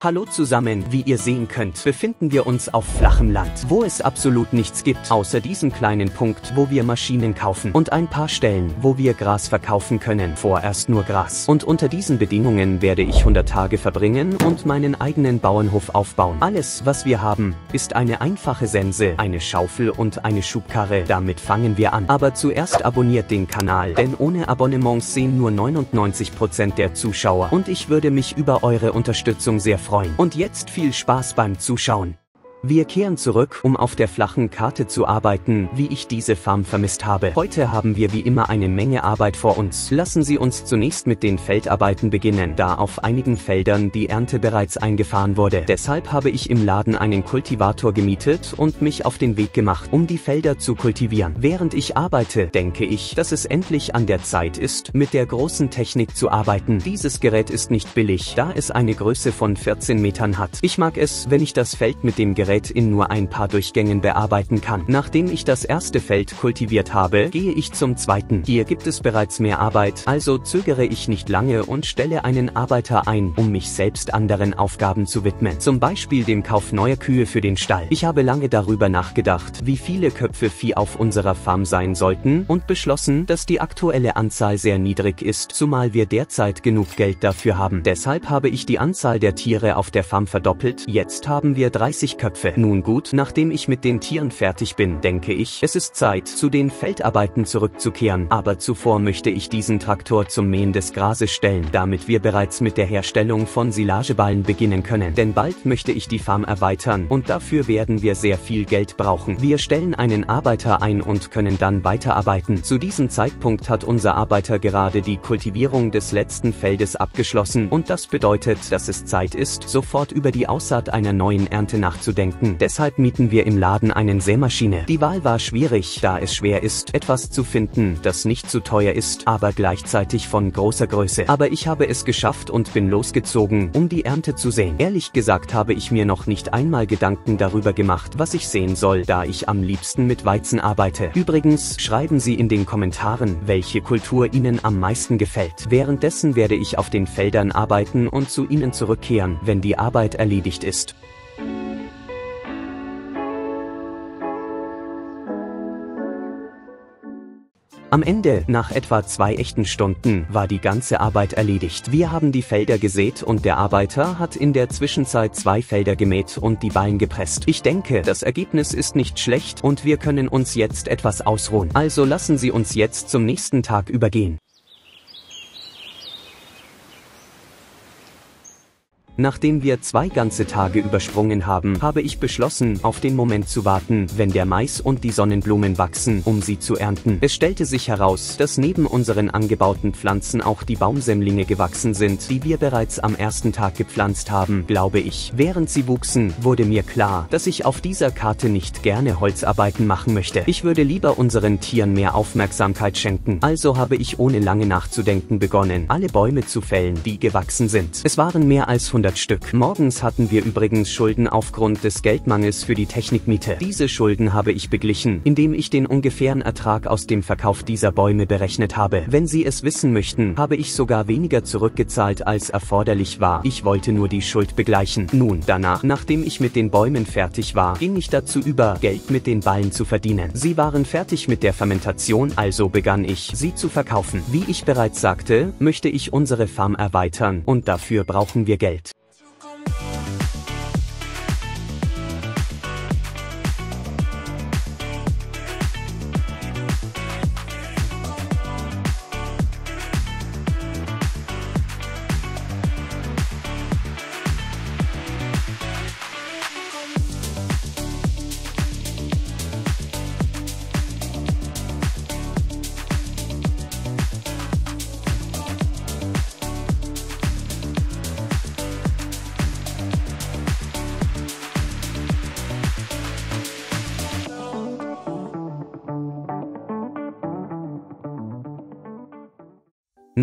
Hallo zusammen, wie ihr sehen könnt, befinden wir uns auf flachem Land, wo es absolut nichts gibt, außer diesem kleinen Punkt, wo wir Maschinen kaufen und ein paar Stellen, wo wir Gras verkaufen können, vorerst nur Gras. Und unter diesen Bedingungen werde ich 100 Tage verbringen und meinen eigenen Bauernhof aufbauen. Alles, was wir haben, ist eine einfache Sense, eine Schaufel und eine Schubkarre, damit fangen wir an. Aber zuerst abonniert den Kanal, denn ohne Abonnements sehen nur 99% der Zuschauer und ich würde mich über eure Unterstützung sehr freuen. Und jetzt viel Spaß beim Zuschauen. Wir kehren zurück, um auf der flachen Karte zu arbeiten, wie ich diese Farm vermisst habe. Heute haben wir wie immer eine Menge Arbeit vor uns. Lassen Sie uns zunächst mit den Feldarbeiten beginnen, da auf einigen Feldern die Ernte bereits eingefahren wurde. Deshalb habe ich im Laden einen Kultivator gemietet und mich auf den Weg gemacht, um die Felder zu kultivieren. Während ich arbeite, denke ich, dass es endlich an der Zeit ist, mit der großen Technik zu arbeiten. Dieses Gerät ist nicht billig, da es eine Größe von 14 Metern hat. Ich mag es, wenn ich das Feld mit dem Gerät in nur ein paar Durchgängen bearbeiten kann. Nachdem ich das erste Feld kultiviert habe, gehe ich zum zweiten. Hier gibt es bereits mehr Arbeit, also zögere ich nicht lange und stelle einen Arbeiter ein, um mich selbst anderen Aufgaben zu widmen. Zum Beispiel dem Kauf neuer Kühe für den Stall. Ich habe lange darüber nachgedacht, wie viele Köpfe Vieh auf unserer Farm sein sollten und beschlossen, dass die aktuelle Anzahl sehr niedrig ist, zumal wir derzeit genug Geld dafür haben. Deshalb habe ich die Anzahl der Tiere auf der Farm verdoppelt. Jetzt haben wir 30 Köpfe. Nun gut, nachdem ich mit den Tieren fertig bin, denke ich, es ist Zeit, zu den Feldarbeiten zurückzukehren. Aber zuvor möchte ich diesen Traktor zum Mähen des Grases stellen, damit wir bereits mit der Herstellung von Silageballen beginnen können. Denn bald möchte ich die Farm erweitern und dafür werden wir sehr viel Geld brauchen. Wir stellen einen Arbeiter ein und können dann weiterarbeiten. Zu diesem Zeitpunkt hat unser Arbeiter gerade die Kultivierung des letzten Feldes abgeschlossen und das bedeutet, dass es Zeit ist, sofort über die Aussaat einer neuen Ernte nachzudenken. Deshalb mieten wir im Laden eine Sämaschine. Die Wahl war schwierig, da es schwer ist, etwas zu finden, das nicht zu teuer ist, aber gleichzeitig von großer Größe. Aber ich habe es geschafft und bin losgezogen, um die Ernte zu säen. Ehrlich gesagt habe ich mir noch nicht einmal Gedanken darüber gemacht, was ich säen soll, da ich am liebsten mit Weizen arbeite. Übrigens, schreiben Sie in den Kommentaren, welche Kultur Ihnen am meisten gefällt. Währenddessen werde ich auf den Feldern arbeiten und zu Ihnen zurückkehren, wenn die Arbeit erledigt ist. Am Ende, nach etwa 2 echten Stunden, war die ganze Arbeit erledigt. Wir haben die Felder gesät und der Arbeiter hat in der Zwischenzeit 2 Felder gemäht und die Ballen gepresst. Ich denke, das Ergebnis ist nicht schlecht und wir können uns jetzt etwas ausruhen. Also lassen Sie uns jetzt zum nächsten Tag übergehen. Nachdem wir 2 ganze Tage übersprungen haben, habe ich beschlossen, auf den Moment zu warten, wenn der Mais und die Sonnenblumen wachsen, um sie zu ernten. Es stellte sich heraus, dass neben unseren angebauten Pflanzen auch die Baumsämlinge gewachsen sind, die wir bereits am ersten Tag gepflanzt haben, glaube ich. Während sie wuchsen, wurde mir klar, dass ich auf dieser Karte nicht gerne Holzarbeiten machen möchte. Ich würde lieber unseren Tieren mehr Aufmerksamkeit schenken. Also habe ich ohne lange nachzudenken begonnen, alle Bäume zu fällen, die gewachsen sind. Es waren mehr als 100 Stück. Morgens hatten wir übrigens Schulden aufgrund des Geldmangels für die Technikmiete. Diese Schulden habe ich beglichen, indem ich den ungefähren Ertrag aus dem Verkauf dieser Bäume berechnet habe. Wenn Sie es wissen möchten, habe ich sogar weniger zurückgezahlt, als erforderlich war. Ich wollte nur die Schuld begleichen. Nun, danach, nachdem ich mit den Bäumen fertig war, ging ich dazu über, Geld mit den Ballen zu verdienen. Sie waren fertig mit der Fermentation, also begann ich, sie zu verkaufen. Wie ich bereits sagte, möchte ich unsere Farm erweitern und dafür brauchen wir Geld.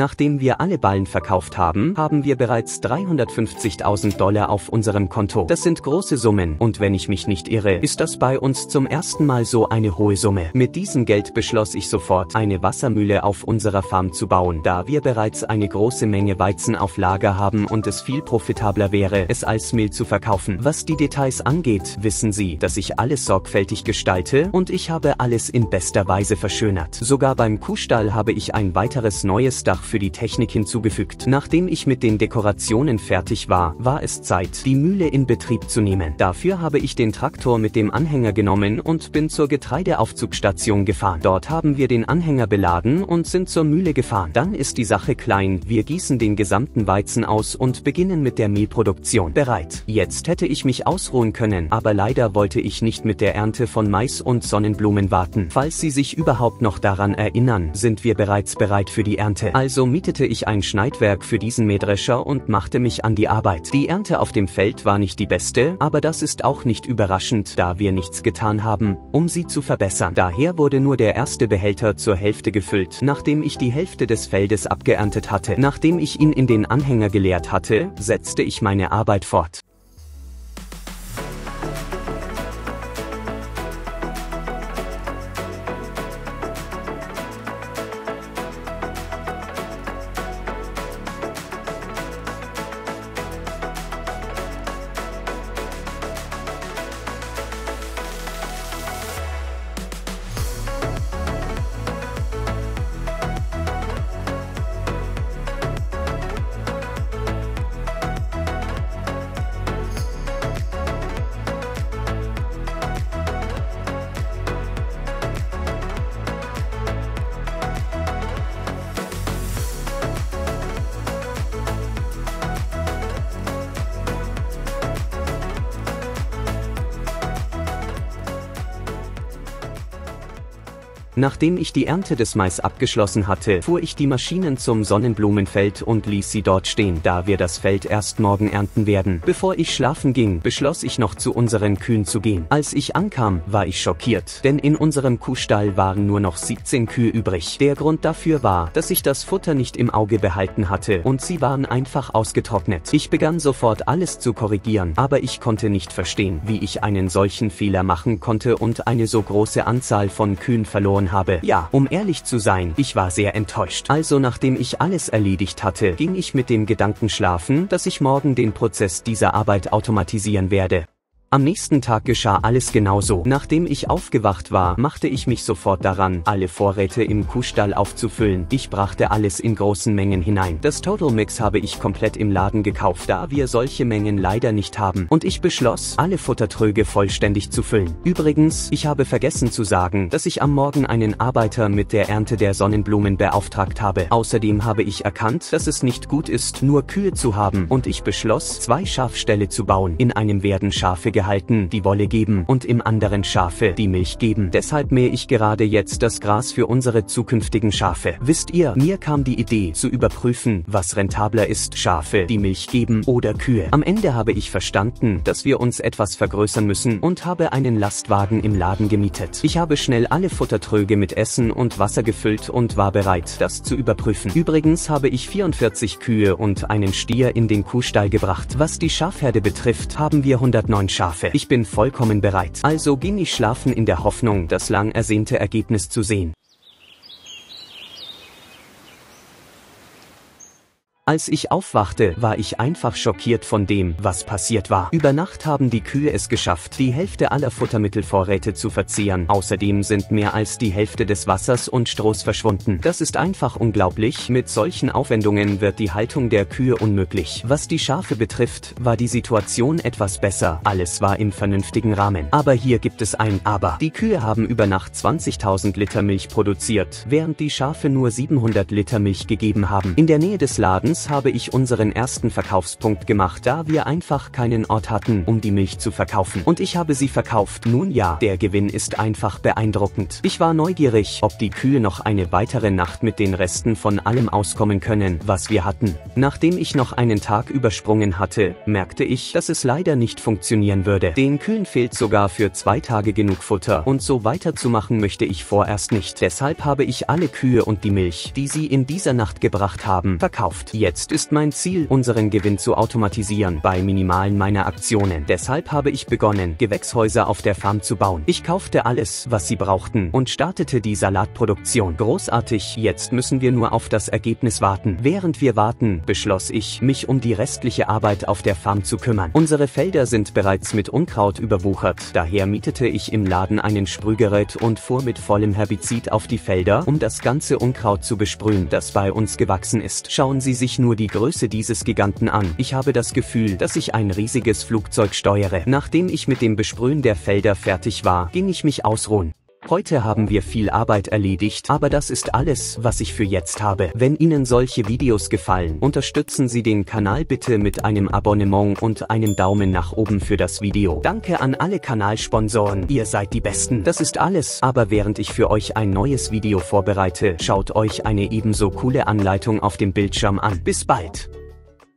Nachdem wir alle Ballen verkauft haben, haben wir bereits $350.000 auf unserem Konto. Das sind große Summen und wenn ich mich nicht irre, ist das bei uns zum ersten Mal so eine hohe Summe. Mit diesem Geld beschloss ich sofort, eine Wassermühle auf unserer Farm zu bauen, da wir bereits eine große Menge Weizen auf Lager haben und es viel profitabler wäre, es als Mehl zu verkaufen. Was die Details angeht, wissen Sie, dass ich alles sorgfältig gestalte und ich habe alles in bester Weise verschönert. Sogar beim Kuhstall habe ich ein weiteres neues Dach für die Technik hinzugefügt. Nachdem ich mit den Dekorationen fertig war, war es Zeit, die Mühle in Betrieb zu nehmen. Dafür habe ich den Traktor mit dem Anhänger genommen und bin zur Getreideaufzugsstation gefahren. Dort haben wir den Anhänger beladen und sind zur Mühle gefahren. Dann ist die Sache klein, wir gießen den gesamten Weizen aus und beginnen mit der Mehlproduktion. Bereit. Jetzt hätte ich mich ausruhen können, aber leider wollte ich nicht mit der Ernte von Mais und Sonnenblumen warten. Falls Sie sich überhaupt noch daran erinnern, sind wir bereits bereit für die Ernte. Also mietete ich ein Schneidwerk für diesen Mähdrescher und machte mich an die Arbeit. Die Ernte auf dem Feld war nicht die beste, aber das ist auch nicht überraschend, da wir nichts getan haben, um sie zu verbessern. Daher wurde nur der erste Behälter zur Hälfte gefüllt, nachdem ich die Hälfte des Feldes abgeerntet hatte. Nachdem ich ihn in den Anhänger geleert hatte, setzte ich meine Arbeit fort. Nachdem ich die Ernte des Mais abgeschlossen hatte, fuhr ich die Maschinen zum Sonnenblumenfeld und ließ sie dort stehen, da wir das Feld erst morgen ernten werden. Bevor ich schlafen ging, beschloss ich noch zu unseren Kühen zu gehen. Als ich ankam, war ich schockiert, denn in unserem Kuhstall waren nur noch 17 Kühe übrig. Der Grund dafür war, dass ich das Futter nicht im Auge behalten hatte und sie waren einfach ausgetrocknet. Ich begann sofort alles zu korrigieren, aber ich konnte nicht verstehen, wie ich einen solchen Fehler machen konnte und eine so große Anzahl von Kühen verloren habe. Ja, um ehrlich zu sein, ich war sehr enttäuscht. Also nachdem ich alles erledigt hatte, ging ich mit dem Gedanken schlafen, dass ich morgen den Prozess dieser Arbeit automatisieren werde. Am nächsten Tag geschah alles genauso. Nachdem ich aufgewacht war, machte ich mich sofort daran, alle Vorräte im Kuhstall aufzufüllen. Ich brachte alles in großen Mengen hinein. Das Total Mix habe ich komplett im Laden gekauft, da wir solche Mengen leider nicht haben. Und ich beschloss, alle Futtertröge vollständig zu füllen. Übrigens, ich habe vergessen zu sagen, dass ich am Morgen einen Arbeiter mit der Ernte der Sonnenblumen beauftragt habe. Außerdem habe ich erkannt, dass es nicht gut ist, nur Kühe zu haben und ich beschloss, 2 Schafställe zu bauen. In einem werden Schafe gehalten, die Wolle geben und im anderen Schafe, die Milch geben. Deshalb mähe ich gerade jetzt das Gras für unsere zukünftigen Schafe. Wisst ihr, mir kam die Idee, zu überprüfen, was rentabler ist, Schafe, die Milch geben oder Kühe. Am Ende habe ich verstanden, dass wir uns etwas vergrößern müssen und habe einen Lastwagen im Laden gemietet. Ich habe schnell alle Futtertröge mit Essen und Wasser gefüllt und war bereit, das zu überprüfen. Übrigens habe ich 44 Kühe und einen Stier in den Kuhstall gebracht. Was die Schafherde betrifft, haben wir 109 Schafe. Ich bin vollkommen bereit. Also ging ich schlafen in der Hoffnung, das lang ersehnte Ergebnis zu sehen. Als ich aufwachte, war ich einfach schockiert von dem, was passiert war. Über Nacht haben die Kühe es geschafft, die Hälfte aller Futtermittelvorräte zu verzehren. Außerdem sind mehr als die Hälfte des Wassers und Strohs verschwunden. Das ist einfach unglaublich. Mit solchen Aufwendungen wird die Haltung der Kühe unmöglich. Was die Schafe betrifft, war die Situation etwas besser. Alles war im vernünftigen Rahmen. Aber hier gibt es ein Aber. Die Kühe haben über Nacht 20.000 Liter Milch produziert, während die Schafe nur 700 Liter Milch gegeben haben. In der Nähe des Ladens Erstens habe ich unseren ersten Verkaufspunkt gemacht, da wir einfach keinen Ort hatten, um die Milch zu verkaufen. Und ich habe sie verkauft. Nun ja, der Gewinn ist einfach beeindruckend. Ich war neugierig, ob die Kühe noch eine weitere Nacht mit den Resten von allem auskommen können, was wir hatten. Nachdem ich noch einen Tag übersprungen hatte, merkte ich, dass es leider nicht funktionieren würde. Den Kühen fehlt sogar für 2 Tage genug Futter und so weiterzumachen möchte ich vorerst nicht. Deshalb habe ich alle Kühe und die Milch, die sie in dieser Nacht gebracht haben, verkauft. Jetzt ist mein Ziel, unseren Gewinn zu automatisieren bei minimalen meiner Aktionen. Deshalb habe ich begonnen, Gewächshäuser auf der Farm zu bauen. Ich kaufte alles, was sie brauchten und startete die Salatproduktion. Großartig, jetzt müssen wir nur auf das Ergebnis warten. Während wir warten, beschloss ich, mich um die restliche Arbeit auf der Farm zu kümmern. Unsere Felder sind bereits mit Unkraut überwuchert, daher mietete ich im Laden einen Sprühgerät und fuhr mit vollem Herbizid auf die Felder, um das ganze Unkraut zu besprühen, das bei uns gewachsen ist. Schauen Sie sich nur die Größe dieses Giganten an. Ich habe das Gefühl, dass ich ein riesiges Flugzeug steuere. Nachdem ich mit dem Besprühen der Felder fertig war, ging ich mich ausruhen. Heute haben wir viel Arbeit erledigt, aber das ist alles, was ich für jetzt habe. Wenn Ihnen solche Videos gefallen, unterstützen Sie den Kanal bitte mit einem Abonnement und einem Daumen nach oben für das Video. Danke an alle Kanalsponsoren, ihr seid die Besten. Das ist alles, aber während ich für euch ein neues Video vorbereite, schaut euch eine ebenso coole Anleitung auf dem Bildschirm an. Bis bald!